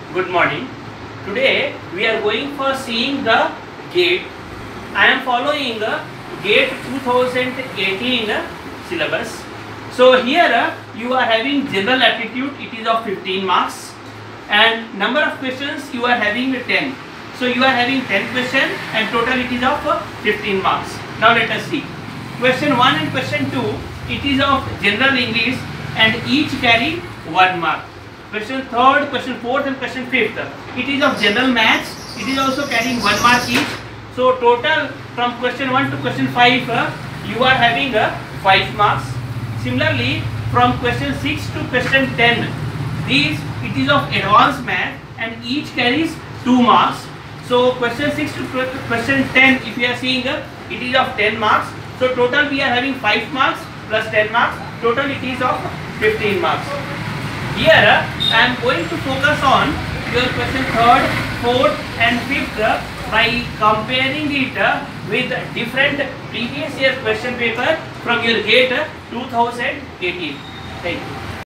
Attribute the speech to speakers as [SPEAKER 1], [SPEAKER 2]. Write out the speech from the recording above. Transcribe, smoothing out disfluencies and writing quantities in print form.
[SPEAKER 1] Good morning. Today we are going for seeing the GATE. I am following GATE 2018 syllabus. So here you are having general aptitude, it is of 15 marks, and number of questions you are having 10. So you are having 10 questions and total it is of 15 marks. Now let us see. Question 1 and question 2, it is of general English and each carry 1 mark. Question 3rd, question 4th and question 5th, it is of general maths, it is also carrying 1 mark each. So total from question 1 to question 5 you are having 5 marks. Similarly from question 6 to question 10, these it is of advanced math and each carries 2 marks. So question 6 to question 10, if you are seeing it is of 10 marks. So total we are having 5 marks plus 10 marks, total it is of 15 marks. Here I am going to focus on your question 3rd, 4th and 5th by comparing it with different previous year question paper from your GATE 2018. Thank you.